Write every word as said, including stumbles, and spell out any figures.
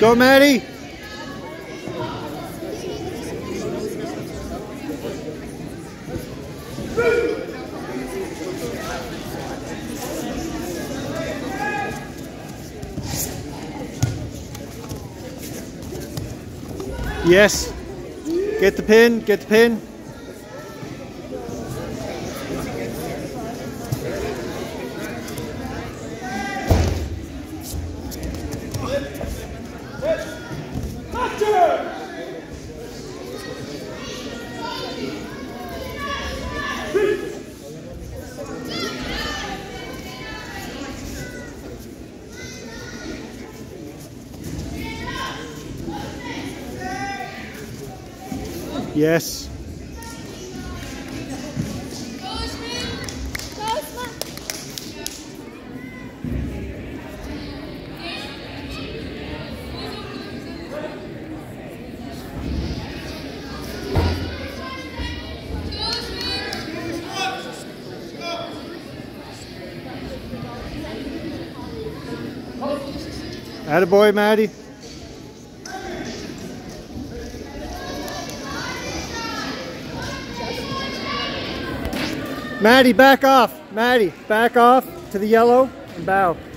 go, Maddie. Yes. Get the pin, get the pin. Yes. Attaboy, Maddie. Maddie, back off. Maddie, back off to the yellow and bow.